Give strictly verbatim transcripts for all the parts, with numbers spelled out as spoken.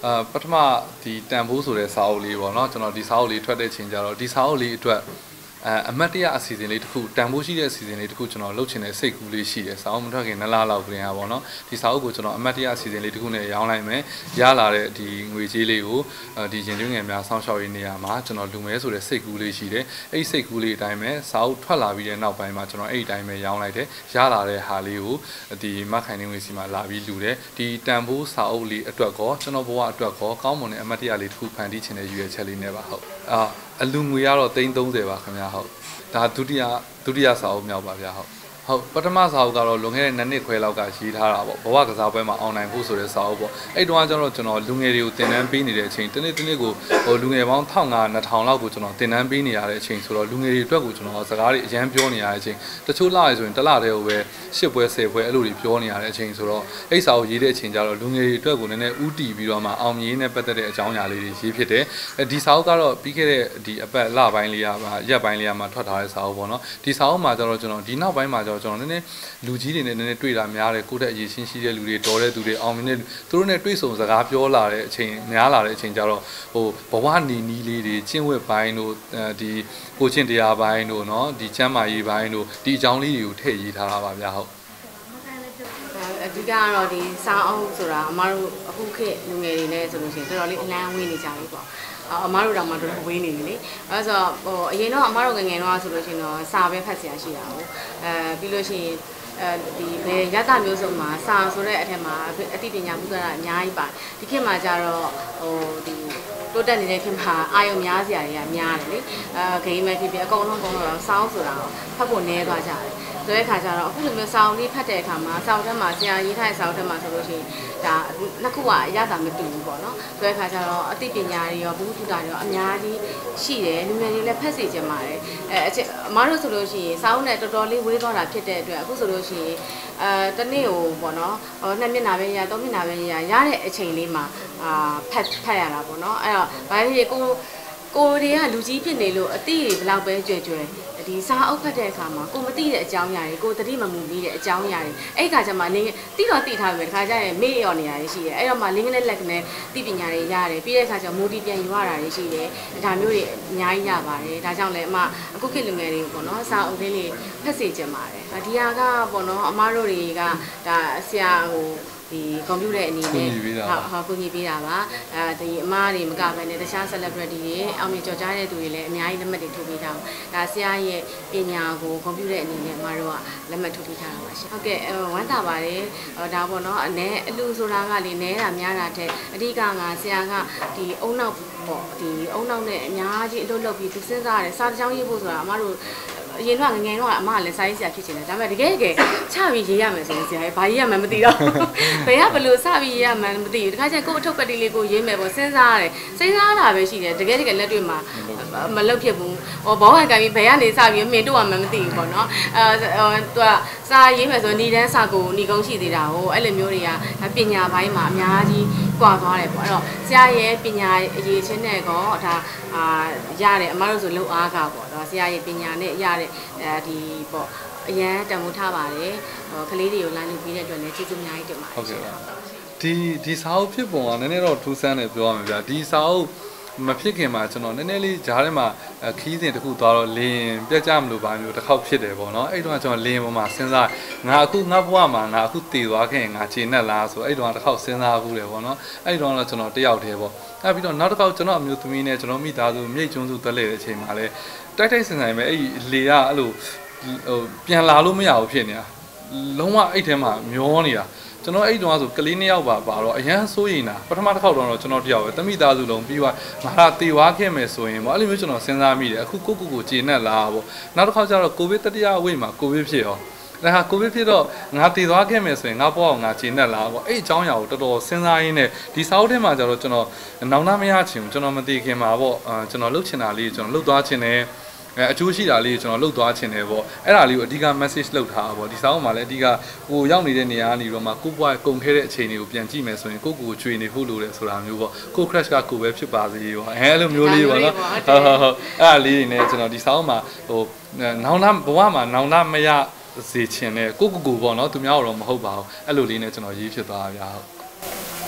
အာပထမဒီတန်ဖိုးဆိုတဲ့စာအုပ်လေးပေါ့နော်ကျွန်တော်ဒီစာအုပ်လေးထွက်တဲ့အချိန်ကျတော့ဒီစာအုပ်လေးအတွက်အဲအမတ်တရအစီအစဉ်လေးတစ်ခုတန်ဖိုးရှိတဲ့အစီအစဉ်လေးတစ်ခုကျွန်တော်လုပ်ချင်တဲ့စိတ်ကူးလေးရှိတယ်စာအုပ်မထွက်ခင်နလားလောက်ပြင်ရပါတော့ဒီစာအုပ်ကိုကျွန်တော်အမတ်တရအစီအစဉ်လေးတစ်ခုနဲ့ရောင်းလိုက်မယ်ရလာတဲ့ဒီငွေကြေးလေးကိုဒီရင်သွင်းငယ်များစောင့်ရှောက်ရေးနေရာမှာကျွန်တော်လူမဲဆိုတဲ့စိတ်ကူးလေးရှိတယ်အဲ့ဒီစိတ်ကူးလေးအတိုင်းပဲစာအုပ်ထွက်လာပြီးတဲ့နောက်ပိုင်းမှာကျွန်တော်အဲ့ဒီအတိုင်းပဲရောင်းလိုက်တယ်ရလာတဲ့ဟာလေးကိုဒီမခိုင်နေငွေစီမှာလာပြီးလူတယ်ဒီတန်ဖိုးစာအုပ်လေးအတွက်ကောကျွန်တော်ဘဝအတွက်ကောကောင်းမွန်တဲ့အမတ်တရလေးတစ်ခုဖန်တီးချင်တဲ့ရည်ရွယ်ချက်လေးနဲ့ပါဟုတ်အာအလူငွေကတော့သိန်းသုံးဆယ်ပါခင်ဗျာဟုတ်ဒါဒုတိယဒုတိယစာအုပ်မြောက်ပါဗျာဟုတ်ဟုတ်ပထမစာအုပ်ကတော့လွန်ခဲ့တဲ့နှစ်နှစ်ခွဲလောက်ကရေးထားတာပေါ့ဘဝကစားပွဲမှာအောင်နိုင်ဖို့ဆိုတဲ့စာအုပ်ပေါ့အဲ့တုန်းကကျတော့ကျွန်တော်လူငယ်တွေကိုတင်တန်းပေးနေတဲ့အချိန်တစ်နေ့တစ်နေ့ကိုဟိုလူငယ်ပေါင်းတစ်ထောင်ကနှစ်ထောင်လောက်ကိုကျွန်တော်တင်တန်းပေးနေရတဲ့အချိန်ဆိုတော့လူငယ်တွေအတွက်ကိုကျွန်တော်စကားတွေအရန်ပြောနေရတဲ့အချိန်တချို့လာရဆိုရင်တစ်လတည်းကိုပဲရှစ်ပွဲဆယ်ပွဲအဲ့လိုတွေပြောနေရတဲ့အချိန်ဆိုတော့အဲ့စာအုပ်ရေးတဲ့အချိန်ကျတော့လူငယ်တွေအတွက်ကိုနည်းနည်းဥတီပြီးတော့မှအောင်မြင်နဲ့ပတ်သက်တဲ့အကြောင်းအရာလေးတွေရေးဖြစ်တယ်ဒီစာအုပ်ကတော့ပြီးခဲ့တဲ့ဒီအပတ်လပိုင်းလေးကရက်ပိုင်းလေးကမှထွက်ထားတဲ့စာအုပ်ပေါ့နော်ဒီစာအုပ်မှာကျတော့ကျွန်တော်ဒီနောက်ပိုင်းမှာကျတော့ကျွန်တော်နည်းနည်းလူကြီးတွေနဲ့နည်းနည်းတွေ့တာများတယ်ကိုယ့်တဲ့အရေးရှင်းရှိတဲ့လူတွေတော်တဲ့သူတွေအောင်မြင်တဲ့သူတို့နဲ့တွေ့ဆုံစကားပြောလာတဲ့အချိန်များလာတဲ့အချိန်ကျတော့ဟိုဘဝနေနီးလေးတွေကျင့်ဝတ်ပိုင်းတို့ဒီကိုချင်းတရားပိုင်းတို့เนาะဒီကျမ်းမာရေးပိုင်းတို့ဒီအကြောင်းလေးတွေကိုထည့်ရေးထားတာပါဗျာဟုတ်အဓိကကတော့ဒီစာအုပ်ဆိုတာအမတို့အခုခေတ်လူငယ်တွေနဲ့ဆိုလို့ရှိရင်တော်တော်လေးအလန်းဝေးနေကြပြီပေါ့အမတို့တောင်မှတော်တော်ဝေးနေပြီလေအဲဆိုတော့ဟိုအရင်တော့အမတို့ငငယ်တော့ဆိုလို့ရှိရင်တော့စာပဲဖတ်စရာရှိတာဟုတ်အဲပြီးလို့ရှိရင်အဲဒီဘယ်ရတမျိုးစုံမှာစာဆိုတဲ့အထက်မှာအသိပညာမှုကအများကြီးပါဒီခေတ်မှာကျတော့ဟိုဒီတိုးတက်နေတဲ့ခေတ်မှာအာရုံများစရာတွေကများတယ်လေအဲဂိမ်းမဲ့ဖြစ်ဖြစ်အကုန်လုံးအကုန်လုံးစောင်းဆိုတာဖတ်ဖို့နည်းသွားကြတယ်ဆိုတဲ့ခါကျတော့အခုလိုမျိုးစာအုပ်လေးဖတ်တဲ့အခါမှာစာအုပ်ထဲမှာဆရာရေးထားတဲ့စာအုပ်ထဲမှာဆိုလို့ရှိရင်ဒါနှစ်ခုကအရသာမတူဘူးပေါ့နော်ဆိုတဲ့ခါကျတော့အသိပညာတွေရောဘုဟုတုတတွေရောအများကြီးရှိတယ်လူငယ်တွေလည်းဖတ်စီကြပါတယ်အဲအမတို့ဆိုလို့ရှိရင်စာအုပ်နဲ့တော်တော်လေးဝေးသွားတာဖြစ်တဲ့အတွက်အခုဆိုလို့ရှိရင်အဲတနေ့ကိုပေါ့နော်ဟိုနှစ်မျက်နှာပဲရသုံးမျက်နှာပဲရရတဲ့အချိန်လေးမှာအာဖတ်ဖတ်ရတာပေါ့နော်အဲ့တော့ဘာဖြစ်ကိုကိုတွေကလူကြီးဖြစ်နေလို့အတိတွေဘလောက်ပဲကြွယ်ကြွယ်ဒီစာအုပ်ဖတ်တဲ့အခါမှာကိုမသိတဲ့အကြောင်းအရာတွေကိုတတိမမူပြီးတဲ့အကြောင်းအရာတွေအဲ့ခါကျမှလင်းတိတော့တိထားပြီတခါကျရင်မေ့ရော်နေရရှိတယ်အဲ့တော့မှလင်းကလေးလက်ကနေတိပညာတွေရတယ်ပြီးတဲ့အခါကျမိုးတီပြန်ယူရတာတွေရှိတယ်ဒါမျိုးတွေအများကြီးရပါတယ်ဒါကြောင့်လည်းအမအခုခေတ်လူငယ်တွေပေါ့နော်စာအုပ်လေးလေးဖတ်စေချင်ပါတယ်ဒီဟာကပေါ့နော်အမတို့တွေကဒါဆရာဟိုဒီကွန်ပျူတာအနေနဲ့ဟာဟာကိုကြီးပေးတာပါအဲဒီအမားတွေမကဘဲနဲ့တခြား celebrity တွေအောင်မြင်ကြော်ကြားတဲ့သူတွေလည်းအများကြီးလက်မှတ်တွေထုတ်ပေးထားအောင်ဒါဆရာရဲ့ပညာကိုကွန်ပျူတာအနေနဲ့အမားတို့ကလက်မှတ်ထုတ်ပေးထားတာပါရှင်ဟုတ်ကဲ့ဝမ်းသာပါတယ်ဒါပေါ့နော်အနေအလူဆိုတာကလေနဲတာများတာတဲ့အဓိကကဆရာကဒီအုံနောက်ပေါ့ဒီအုံနောက်နဲ့အများကြီးအလုပ်လုပ်ပြီးသူစဉ်းစားရတယ်စာတစ်ချောင်းရေးဖို့ဆိုတာအမားတို့အရင်ကငငယ်တော့အမကလည်းစာရေးဆရာဖြစ်ချင်တယ်ဒါပေမဲ့တကယ်တကယ်ချပြီးရေးရမယ်ဆိုရင်ဆရာဘာရေးရမှန်းမသိတော့ဘယ်ကဘယ်လိုစပြီးရေးရမှန်းမသိဘူးတခါကျကိုအထုပ်ပတ်တီးလေးကိုရေးမယ်ပေါ့စဉ်းစားရတယ်စဉ်းစားတာပဲရှိတယ်တကယ်တကယ်လက်တွေ့မှာမလုပ်ဖြစ်ဘူးဟောဘောဟန်ကန်ပြီးဘယ်ကနေစပြီးမင်းတို့ကမှမသိဘူးပေါ့နော်အဲသူကစာရေးမယ်ဆိုရင်ညီတန်းစာကိုညီကုန်းရှိသေးတာဟိုအဲ့လိုမျိုးတွေကပညာပိုင်းမှာအများကြီးကွာသွားတယ်ပေါ့အဲ့တော့ဆရာရဲ့ပညာအရေးချင်းနဲ့ကောဒါအာရတယ်အမတို့ဆိုလုံအားကပေါ့နော်ဆရာရဲ့ပညာနဲ့ရတဲ့အဲဒီပေါ့အရန်တန်ဖိုးထားပါတယ်ဟိုကလေးတွေကိုလာလုပ်ပြီးတဲ့အတွက်လည်းကျေးဇူးအများကြီးတင်ပါတယ်ဟုတ်ကဲ့ဒီဒီစာအုပ်ဖြစ်ပုံကနည်းနည်းတော့ထူးဆန်းတယ်ပြောရမှာဗျာဒီစာအုပ်မဖြစ်ခင်မှာကျွန်တော်နည်းနည်းလေးဂျားထဲမှာခီးစဉ်တစ်ခုသွားတော့လင်းပြတ်ကြမလို့ပါမျိုးတစ်ခေါက်ဖြစ်တယ်ပေါ့နော်အဲ့တုန်းကကျွန်တော်လင်းပေါ်မှာစဉ်းစားငါအခုငါဘဝမှာငါအခုတည်သွားခဲ့ရင်ငါခြေနဲ့လားဆိုအဲ့တုန်းကတစ်ခေါက်စဉ်းစားဘူးတယ်ပေါ့နော်အဲ့တုန်းကတော့ကျွန်တော်တယောက်တည်းပေါ့အဲ့ပြီးတော့နောက်တစ်ခေါက်ကျွန်တော်အမျိုးသမီးနဲ့ကျွန်တော်မိသားစုမြိတ်ကျွန်းစုတက်လေတဲ့အချိန်မှာလဲတိုက်တိုက်ဆင်ဆိုင်ပဲအဲ့လေကအဲ့လိုဟိုပြန်လာလို့မရဘူးဖြစ်နေတာလုံးဝအဲ့ထဲမှာမျောနေတာကျွန်တော်အဲ့တုန်းကဆိုကလေးနှစ်ယောက်ပါပါတော့အရန်စိုးရင်တာပထမတစ်ခေါက်တော့ကျွန်တော်တယောက်ပဲတမိသားစုလုံးပြီးသွားငါတေဝါခဲ့မယ်ဆိုရင်ပေါ့အဲ့လိုမျိုးကျွန်တော်စဉ်းစားမိတယ်အခုကိုကိုကိုကျေနပ်လားပေါ့နောက်တစ်ခေါက်ကျတော့ကိုဗစ်တတိယအဝိတ်မှာကိုဗစ်ဖြစ်ရောဒါဟာကိုဗစ်ဖြစ်တော့ငါတည်သွားခဲ့မယ်ဆိုရင်ငါပေါ့အောင်ငါကျေနပ်လားပေါ့အဲ့အကြောင်းအရာကိုတော်တော်စဉ်းစားရင်းနဲ့ဒီစာအုပ်ထဲမှာကျတော့ကျွန်တော်နောင်တမရချင်ဘူးကျွန်တော်မသိခင်မှာပေါ့ကျွန်တော်လှုပ်ချင်တာလေးကျွန်တော်လှုပ်သွားချင်တယ်အဲအကျိုးရှိတာလေးကျွန်တော်လှုပ်သွားချင်တယ်ပေါ့အဲ့ဒါလေးကိုအဓိက message လှုပ်ထားတာပေါ့ဒီစာအုပ်မှာလည်းအဓိကဟိုရောက်နေတဲ့နေရာကနေတော့မှကိုပွားကုန်ခဲ့တဲ့အချိန်တွေကိုပြန်ကြည့်မယ်ဆိုရင်ကိုကိုကိုကျွေနေဖို့လိုတယ်ဆိုတာမျိုးပေါ့ကို crash ကကိုပဲဖြစ်ပါစေပေါ့အဲအဲ့လိုမျိုးလေးပေါ့နော်ဟုတ်ဟုတ်ဟုတ်အဲ့ဒါလေးတွေနဲ့ကျွန်တော်ဒီစာအုပ်မှာဟိုနောင်တဘဝမှာနောင်တမရစေချင်တဲ့ကိုကိုကိုပေါ့နော်သူများတော့မဟုတ်ပါဘူးအဲ့လိုလေးနဲ့ကျွန်တော်ရေးဖြစ်သွားတာဗျာဟုတ်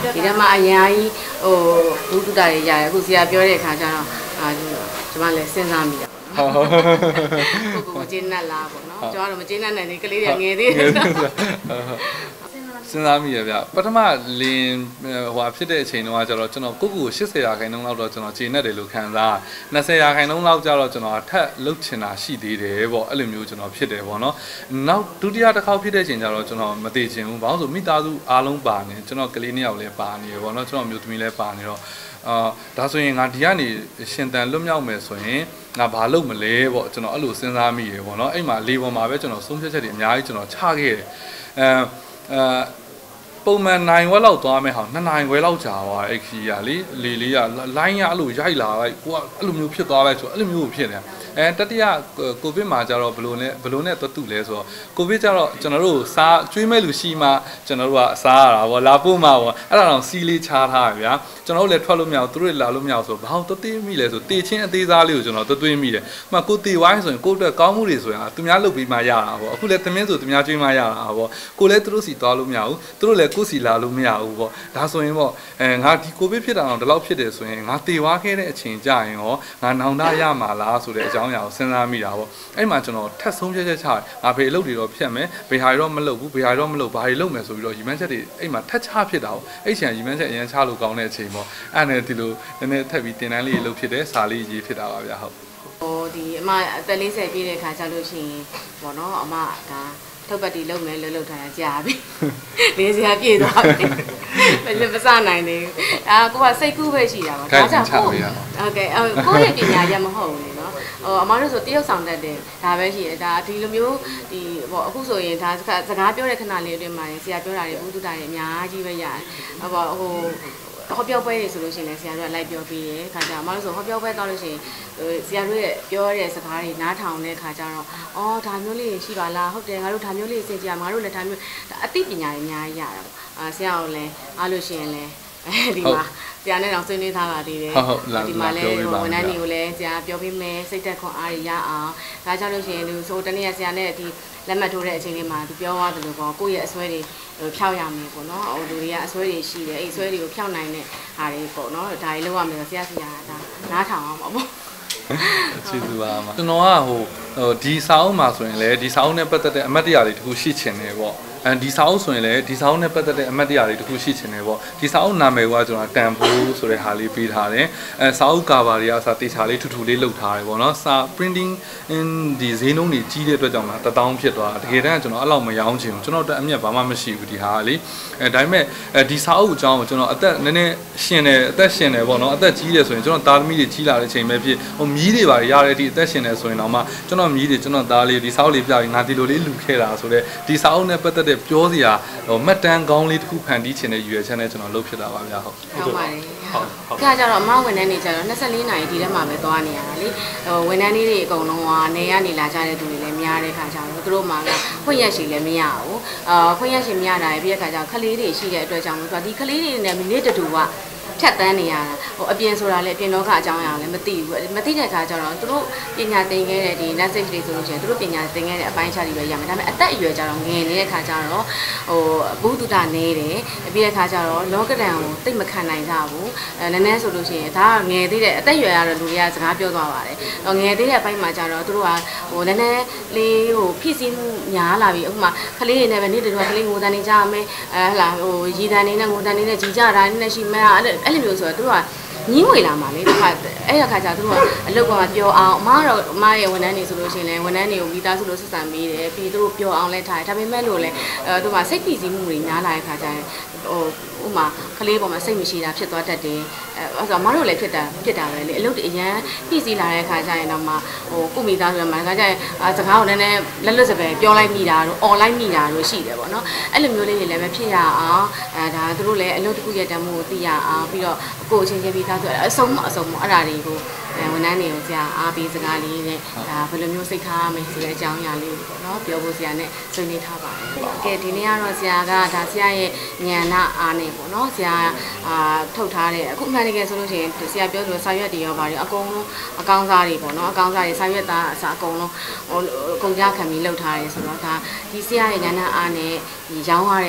ဒီထဲမှာအများကြီးဟိုဘူးတူတာတွေရတယ်အခုဆရာပြောတဲ့အခါကျတော့အာကျွန်မလည်းစဉ်းစားမိတာဟုတ်ဟုတ်ကိုကိုကျင်းနဲ့လားပေါ့နော်ကျွန်တော်တို့မကျင်းနဲ့နိုင်နေကလေးတွေငယ်သေးတယ်စဉ်းစားမိရဗျပထမလင်းဟိုဖြစ်တဲ့အချိန်တုန်းကကျတော့ကျွန်တော်ကိုကိုကိုeightyရာခိုင်နှုန်းလောက်တော့ကျွန်တော်ခြေနဲ့တယ်လို့ခံစားtwentyရာခိုင်နှုန်းလောက်ကျတော့ကျွန်တော်ထက်လှုပ်ချင်တာရှိသေးတယ်ပေါ့အဲ့လိုမျိုးကျွန်တော်ဖြစ်တယ်ပေါ့နော်နောက်ဒုတိယတစ်ခေါက်ဖြစ်တဲ့အချိန်ကျတော့ကျွန်တော်မသေးချင်ဘူးဘာလို့ဆိုမိသားစုအားလုံးပါနေကျွန်တော်ကလေးနှစ်ယောက်လည်းပါနေရပေါ့နော်ကျွန်တော်မျိုးသမီးလည်းပါနေတော့အာဒါဆိုရင်ငါဒီကနေရှင်တန်လွတ်မြောက်မယ်ဆိုရင်ငါဘာလုပ်မလဲပေါ့ကျွန်တော်အဲ့လိုစဉ်းစားမိရပေါ့နော်အဲ့မှာလေပေါ်မှာပဲကျွန်တော်ဆုံးဖြတ်ချက်တွေအများကြီးကျွန်တော်ချခဲ့တယ်အဲအဲပုံမှန်နိုင်ဝက်လောက်သွားမယ်ဟာနှစ်နိုင်ခွဲလောက်ကြာသွားအဲ့ခီးရလေလေလေးကလိုင်းရအဲ့လိုရိုက်လာလိုက်ကိုကအဲ့လိုမျိုးဖြစ်သွားလိုက်ဆိုအဲ့လိုမျိုးဖြစ်နေအဲတတိယကိုဗစ်မှာကျတော့ဘလို့နဲ့ဘလို့နဲ့တူလဲဆိုတော့ကိုဗစ်ကျတော့ကျွန်တော်တို့စားကျွေးမဲ့လူရှိမှကျွန်တော်တို့ကစားရတာဗောလာပို့မှာဗောအဲ့ဒါတော့စီးလေးချားထားဗျာကျွန်တော်တို့လည်းထွက်လို့မရဘူးသူတို့လာလို့မရဘူးဆိုဘာလို့တသေးမိလဲဆိုတေချင်းအသေးစားလေးကိုကျွန်တော်တွေးမိတယ်။မှကိုတေဝိုင်းဆိုရင်ကိုအတွက်ကောင်းမှုတွေဆိုရင်သူများလုပ်ပြီးမှရတာဗောအခုလည်းသမင်းဆိုသူများကျွေးမှရတာဗောကိုလည်းသူတို့စီသွားလို့မရဘူးသူတို့လည်းကိုစီလာလို့မရဘူးဗောဒါဆိုရင်ဗောအဲငါဒီကိုဗစ်ဖြစ်တာတော့ဒီလောက်ဖြစ်တယ်ဆိုရင်ငါတေဝါခဲ့တဲ့အချိန်ကြာရင်ရောငါနောင်တရမှာလားဆိုတဲ့အကြောင်းအရာကိုစဉ်းစားမိတာဗောအဲ့မှာကျွန်တော်ထက်ဆုံးဖြတ်ချက်ချတယ်ငါဘေးအလုပ်တွေတော့ဖြတ်မယ်ဘေးဟာတွေတော့မလုပ်ဘူးဘေးဟာတွေတော့မလုပ်ဘာတွေလုပ်မယ်ဆိုပြီးတော့ရီမန်းချက်တွေအဲ့မှာထက်ချဖြစ်တာဗောအဲ့ချိန်ရီမန်းချက်အရင်ချလို့ကောင်းတဲ့အချိန်ဗောအဲ့နဲ့ဒီလိုနည်းနည်းထပ်ပြီးတင်တန်းလေးလုပ်ဖြစ်တယ်စာလေးရေးဖြစ်တာပါဗျာဟုတ်ဟိုဒီအမအသက်fortyပြည့်တဲ့ခါကျလို့ရှိရင်ဗောနော်အမဒါထုတ်ပတ်တီလုံမယ်လှုပ်လှုပ်ထားတာကြာပြီလေးစရာပြည့်သွားပြီဘယ်လိုမစနိုင်သေးဘူးအာကိုကစိတ်ကူးပဲရှိတာပါဒါကြောင့်ကိုဟုတ်ကဲ့ကိုရဲ့ပညာရမဟုတ်ဘူးလေနော်ဟိုအမတို့ဆိုတရုတ်ဆောင်တတ်တယ်ဒါပဲရှိတယ်ဒါဒီလိုမျိုးဒီဟိုအခုဆိုရင်ဒါစကားပြောတဲ့ခဏလေးအတွင်းမှာဆရာပြောတာတွေဘုသူတာတွေအများကြီးပဲရတယ်ဟိုဟိုဟောပြောပွဲတွေဆိုလို့ရှိရင်လည်းဆရာတို့ကလိုက်ပြောပြီးတယ်ခါကြအမတို့ဆိုဟောပြောပွဲတောက်လို့ရှိရင်ဆရာတို့ရဲ့ပြောတဲ့စကားတွေနားထောင်တဲ့ခါကျတော့အော်ဒါမျိုးလေးရှိပါလားဟုတ်တယ်ငါတို့ဒါမျိုးလေးစင်ကြငါတို့လည်းဒါမျိုးအသိပညာတွေအများကြီးရတာပေါ့အာဆရာကလည်းအားလို့ရှိရင်လည်းဒီမှာဆရာနဲ့တော့ဆွေးနွေးထားပါသေးတယ်ဒီမှာလည်းဝန်ထမ်းတွေကိုလည်းဆရာပြောပေးမယ်စိတ်သက်ခွန်အားရရအောင်ဒါကြောင့်လို့ရှိရင်သူဆိုတနေ့ကဆရာနဲ့ဒီလက်မှတ်ထိုးတဲ့အချိန်လေးမှာသူပြောသွားတယ်လို့ပေါ့ကိုယ့်ရဲ့အစွဲတွေဖြောက်ရမယ်ပေါ့နော်ဟိုလူတွေကအစွဲတွေရှိတယ်အဲ့အစွဲတွေကိုဖြောက်နိုင်တဲ့ဟာတွေပေါ့နော်ဒါတွေလောက်ရမယ်ဆိုဆရာဆရာဒါနားထောင်အောင်ပါပေါ့ကျေးဇူးပါမှာကျွန်တော်ကဟိုဟိုဒီစာအုပ်မှာဆိုရင်လည်းဒီစာအုပ်နဲ့ပတ်သက်တဲ့အမှတ်တရတွေတခုရှိချင်တယ်ပေါ့အဲဒီစာအုပ်ဆိုရင်လည်းဒီစာအုပ်နဲ့ပတ်သက်တဲ့အမှတ်တရတွေတခုရှိချင်တယ်ပေါ့ဒီစာအုပ်နာမည်ကကျွန်တော်တန်ဖိုးဆိုတဲ့ဟာလေးပေးထားတယ်အဲစာအုပ်ကာဗာတွေကအစားတေချာလေးထူထူလေးလုပ်ထားတယ်ပေါ့နော်စာ printing in ဒီဈေးနှုန်းတွေကြီးတဲ့အတွက်ကြောင့်လားတစ်တောင်းဖြစ်သွားတကယ်တမ်းကျွန်တော်အဲ့လောက်မရောင်းချင်ဘူးကျွန်တော်တက်အမြတ်ဘာမှမရှိဘူးဒီဟာကလေအဲဒါပေမဲ့အဲဒီစာအုပ်အကြောင်းကိုကျွန်တော်အသက်နည်းနည်းရှင်တယ်အသက်ရှင်တယ်ပေါ့နော်အသက်ကြီးတယ်ဆိုရင်ကျွန်တော်သားသမီးတွေကြီးလာတဲ့အချိန်ပဲဖြစ်ဟိုမြီးတွေပါရတဲ့အထိအသက်ရှင်တယ်ဆိုရင်တော့မှကျွန်တော်မြီးတွေကျွန်တော်သားလေးဒီစာအုပ်လေးပြပြီးငါဒီလိုလေးလူခဲ့တာဆိုတော့ဒီစာအုပ်နဲ့ပတ်သက်တဲ့ပြောစရာဟိုမှတ်တမ်းကောင်းလေးတစ်ခုဖန်တီးချင်တဲ့ရွယ်ချက်နဲ့ကျွန်တော်လုပ်ဖြစ်တာပါဗျာဟုတ်ဟုတ်ပါတယ်ဟုတ်ဟုတ်ကြာကြတော့အမဝန်ထမ်းတွေကျတော့twenty-fourနာရီဒီထဲမှာပဲသွားနေရတာလေဟိုဝန်ထမ်းလေးတွေအကုန်လုံးကနေရနေလာကြတဲ့သူတွေလည်းများတဲ့ခါကျတော့သူတို့မှလည်းခွင့်ရရှိလည်းမရဘူးအာခွင့်ရရှိမရတာပြီးတဲ့ခါကျတော့ခလေးတွေရှိတဲ့အတွက်ကြောင့်မို့သူကဒီခလေးတွေနဲ့မိနစ်တူတူကဖြတ်တန်းနေရတာဟိုအပြင်ဆိုတာလည်းအပြင်လောကအကြောင်းအရာလည်းမသိဘူးမသိတဲ့အခါကျတော့သူတို့ပညာသင်ခဲ့တဲ့ဒီ message တွေဆိုလို့ရှိရင်သူတို့ပညာသင်ခဲ့တဲ့အပိုင်းခြားတွေပဲရမယ်ဒါပေမဲ့အသက်အရွယ်ကျတော့ငယ်နေတဲ့အခါကျတော့ဟိုဘုဒ္ဓတာနေတယ်ပြီးတဲ့အခါကျတော့လောကဒဏ်ကိုသိမခံနိုင်ကြဘူးအဲနည်းနည်းဆိုလို့ရှိရင်ဒါကငယ်သေးတဲ့အသက်အရွယ်ရတော့လူတွေကစကားပြောသွားပါတယ်ငယ်သေးတဲ့အပိုင်းမှာကျတော့သူတို့ကဟိုနည်းနည်းလေးဟိုဖြစ်စည်းမှုများလာပြီအခုမှခလေးတွေနဲ့ပဲနေ့တူကခလေးငိုတန်နေကြမယ်အဲဟလာဟိုရည်တန်နေနဲ့ငိုတန်နေနဲ့ကြီးကြတာနဲ့ရှိမှအဲ့အဲ့လိုမျိုးဆိုတော့သူတို့ကညင်းငွေလာမှာလေဒီခါအဲ့ရခါကျသူတို့ကအလုပ်ကပြောအောင်အမကတော့အမရဲ့ဝန်ထမ်းတွေဆိုလို့ရှိရင်လည်းဝန်ထမ်းတွေကိုမိသားစုလို့ဆက်ဆံပေးတယ်ပြီးသူတို့ပြောအောင်လဲထားတယ်ဒါပေမဲ့လို့လေအဲသူကစိတ်ဖိစီးမှုတွေများလာတဲ့ခါကျရင်ဟိုဥမာကလေးပေါ်မှာစိတ်မရှိတာဖြစ်သွားတတ်တယ်အဲဆိုတော့မတို့လည်းဖြစ်တာဖြစ်တာပဲလေအလုပ်တွေအရန်ဖိစီးလာတဲ့ခါကျရင်တော့မှဟိုကုမိသားစုမှာခါကျရင်စကားကိုနည်းနည်းလက်လွတ်စပယ်ပြောလိုက်မိတာတို့ online မိတာတို့ရှိတယ်ပေါ့နော်အဲ့လိုမျိုးလေးတွေလည်းပဲဖြစ်ရအောင်အဲဒါသူတို့လည်းအလုပ်တစ်ခုရဲ့တမ်းမှုကိုသိရအောင်ပြီးတော့ကိုယ်အချင်းချင်းပြီးသားဆိုအဆုံးမအဆုံးမအဲ့ဒါတွေကိုဝန်ထမ်းတွေကိုဆရာအားပေးစကားလေးနဲ့ဒါဘယ်လိုမျိုးစိတ်ထားရမယ်ဆိုတဲ့အကြောင်းအရာလေးပေါ့နော်ပြောဖို့ဆရာနဲ့ဆွေးနွေးထားပါတယ်။ကဲဒီနေ့ကတော့ဆရာကဒါဆရာရဲ့ဉာဏ်နာအားနဲ့ပေါ့နော်ဆရာအာထုတ်ထားတဲ့အခုမှန်တကယ်ဆိုလို့ရှိရင်ဆရာပြောလို့စာရွက်တွေရောပါတယ်အကုန်လုံးအကောင်းစားတွေပေါ့နော်အကောင်းစားတွေစာရွက်သားအစားအကုန်လုံးဟိုကုန်ကြခံပြီးလှုပ်ထားတယ်ဆိုတော့ဒါဒီဆရာရဲ့ဉာဏ်နာအားနဲ့ဒီရောင်းရတဲ့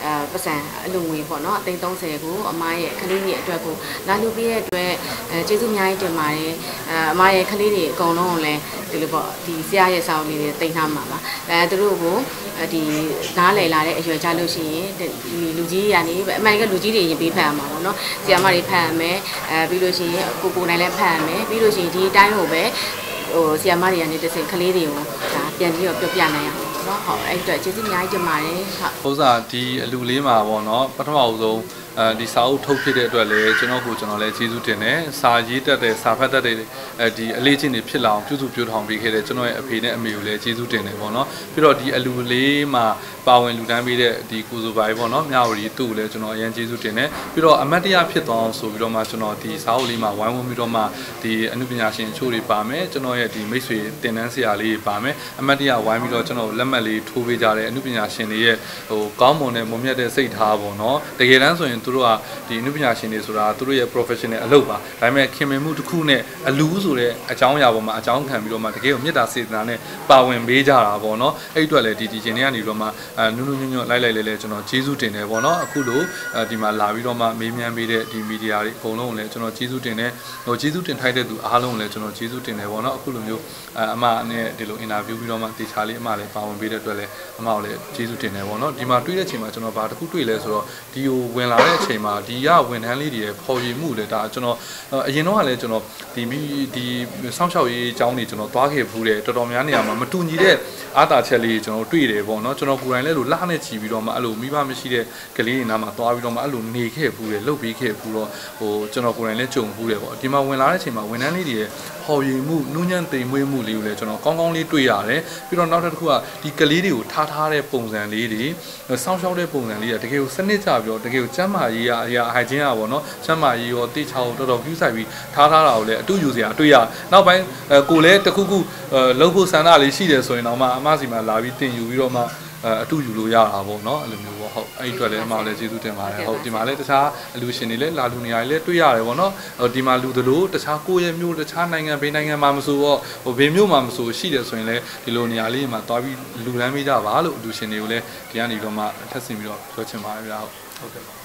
အဲပတ်စံအလူငွေပေါ့နော်အသိန်းသုံးဆယ်ကိုအမရဲ့ကလေးတွေအတွက်ကိုလာလူပေးတဲ့အတွက်အဲကျေးဇူးအများကြီးတင်ပါတယ်အဲအမရဲ့ကလေးတွေအကုန်လုံးကိုလည်းဒီလိုပေါ့ဒီဆရာရဲ့စာအုပ်လေးတွေတင်ထားမှာပါအဲသူတို့ကိုဒီနားလည်လာတဲ့အရွယ်ကြလို့ရှိရင်ဒီလူကြီးတွေကနေအမှန်ကလူကြီးတွေရင်ပေးဖတ်ရမှာပေါ့နော်ဆရာမတွေဖတ်ရမယ်အဲပြီးလို့ရှိရင်ကိုကိုနိုင်လည်းဖတ်ရမယ်ပြီးလို့ရှိရင်ဒီအတိုင်းကိုပဲဟိုဆီယမတွေကနေတစ်စင်ကလေးတွေကိုဒါပြန်ပြီးတော့ပြောပြနိုင်အောင်เนาะဟုတ်အဲ့အတွက်ကျေးဇူးအများကြီးတင်ပါတယ်ဟုတ်ဥစားဒီအလူလေးမှာပေါ့နော်ပထမအဆုံးအဲဒီစာအုပ်ထုတ်ဖြစ်တဲ့အတွက်လည်းကျွန်တော်ကိုကျွန်တော်လည်းကျေးဇူးတင်တယ်စာရေးတတ်တဲ့စာဖတ်တတ်တဲ့အဲဒီအလေးချင်းတွေဖြစ်လာအောင်ပြုစုပြောထောင်ပေးခဲ့တဲ့ကျွန်တော်ရဲ့အဖေနဲ့အမေကိုလည်းကျေးဇူးတင်တယ်ပေါ့နော်ပြီးတော့ဒီအလူလေးမှာပါဝင်လူတန်းပေးတဲ့ဒီကိုစိုးပိုင်းပေါ့နော်မြဝတီသူ့ကိုလည်းကျွန်တော်အရင်ကျေးဇူးတင်တယ်ပြီးတော့အမတ်တရားဖြစ်သွားအောင်ဆိုပြီးတော့မှကျွန်တော်ဒီစာအုပ်လေးမှာဝိုင်းဝန်းပြီးတော့မှဒီအနုပညာရှင်ချို့တွေပါမယ်ကျွန်တော်ရဲ့ဒီမိတ်ဆွေတင်တန်းဆရာလေးတွေပါမယ်အမတ်တရားဝိုင်းပြီးတော့ကျွန်တော်လက်မှတ်လေးထိုးပေးကြတယ်အနုပညာရှင်တွေရဲ့ဟိုကောင်းမွန်တဲ့မုံမြတ်တဲ့စိတ်ထားပေါ့နော်တကယ်တမ်းဆိုရင်သူတို့ကဒီအနုပညာရှင်တွေဆိုတာသူတို့ရဲ့ professional အလုပ်ပါဒါပေမဲ့ခင်မင်မှုတစ်ခုနဲ့အလူဆိုတဲ့အကြောင်းအရာပေါ်မှာအကြောင်းခံပြီးတော့မှတကယ်ကိုမေတ္တာစေတနာနဲ့ပါဝင်ပေးကြတာပေါ့နော်အဲ့အတွက်လည်းဒီဒီရှင်တွေကနေပြီးတော့မှအဲနုနုညွညွလိုက်လိုက်လဲလဲကျွန်တော်ကျေးဇူးတင်တယ်ပေါ့နော်အခုလိုဒီမှာလာပြီးတော့မှမေးမြန်းပေးတဲ့ဒီမီဒီယာတွေအကုန်လုံးကိုလည်းကျွန်တော်ကျေးဇူးတင်တယ်ဟိုကျေးဇူးတင်ထိုက်တဲ့သူအားလုံးကိုလည်းကျွန်တော်ကျေးဇူးတင်တယ်ပေါ့နော်အခုလိုမျိုးအမနဲ့ဒီလို interview ပြီးတော့မှတေချာလေးအမလည်းပါဝင်ပေးတဲ့အတွက်လည်းအမကိုလည်းကျေးဇူးတင်တယ်ပေါ့နော်ဒီမှာတွေ့တဲ့အချိန်မှာကျွန်တော်ဘာတစ်ခုတွေ့လဲဆိုတော့ဒီကိုဝင်လာတဲ့အချိန်မှာဒီကဝန်ထမ်းလေးတွေရဲ့ပေါ်ရည်မှုလေဒါကျွန်တော်အရင်တော့ကလည်းကျွန်တော်ဒီဒီစောင့်ရှောက်ရေးအကြောင်းတွေကျွန်တော်သွားခဲ့ဖူးတယ်တော်တော်များနေရာမှာမတူညီတဲ့အားသာချက်လေးကျွန်တော်တွေ့တယ်ပေါ့နော်ကျွန်တော်ကိုယ်တိုင်လည်းလို့လှနဲ့ချီပြီးတော့မှအဲ့လိုမိဘမရှိတဲ့ကလေးတွေနားမှာသွားပြီးတော့မှအဲ့လိုနေခဲ့ဖူးတယ်လှုပ်ပြီးခဲ့ဖူးတော့ဟိုကျွန်တော်ကိုယ်တိုင်လည်းကြုံဖူးတယ်ပေါ့ဒီမှာဝင်လာတဲ့အချိန်မှာဝန်ထမ်းလေးတွေရဲ့ပေါ်ရည်မှုနူးညံ့သိမ်မွေးမှုလေးကိုလည်းကျွန်တော်ကောင်းကောင်းလေးတွေ့ရတယ်ပြီးတော့နောက်တစ်ခုကဒီကလေးတွေကိုထားထားတဲ့ပုံစံလေးတွေစောင့်ရှောက်တဲ့ပုံစံလေးကတကယ်ကိုစနစ်ကျပြီးတော့တကယ်ကိုကျမ်းမာရေးအရာဟိုက်ချင်းอ่ะပေါ့နော်ကျမ်းမာရေးရောတိချောင်းတော်တော်ပြုဆိုင်ပြီးထားထားတာကိုလည်းအတူယူစရာအတွေ့ရနောက်ပိုင်းကိုလည်းတခုခုလှုပ်ဖို့ဆန္ဒလေးရှိတယ်ဆိုရင်တော့မှအမစီမှာလာပြီးတင်ယူပြီးတော့မှအတူယူလို့ရတာပေါ့နော်အဲ့လိုမျိုးပေါ့ဟုတ်အဲ့ဒီအတွက်လည်းအမလည်းကျေးဇူးတင်ပါတယ်ဟုတ်ဒီမှာလည်းတခြားအလူရှင်တွေလည်းလာလူနေရာတွေလည်းတွေ့ရတယ်ပေါ့နော်ဟိုဒီမှာလူသလိုတခြားကိုယ့်ရဲ့မျိုးတခြားနိုင်ငံဘေးနိုင်ငံမှာမဆိုတော့ဟိုဘေးမျိုးမှာမဆိုရှိတယ်ဆိုရင်လည်းဒီလိုနေရာလေးမှာသွားပြီးလူတန်းမိကြပါလို့အလူရှင်တွေကိုလည်းဒီကနေတော့မှထပ်ဆင်ပြီးတော့ပြောချင်ပါတယ်ဗျာဟုတ်ဟုတ်ကဲ့